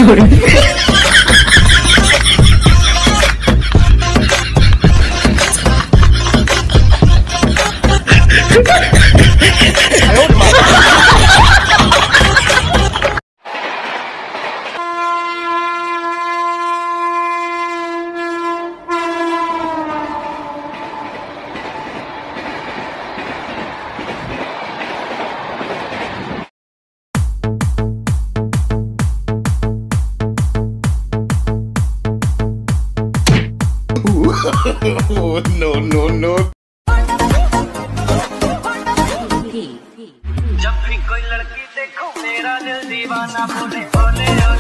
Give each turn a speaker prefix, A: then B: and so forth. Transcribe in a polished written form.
A: No, no, no.
B: जब भी कोई लड़की देखो मेरा दिल दीवाना बोले बोले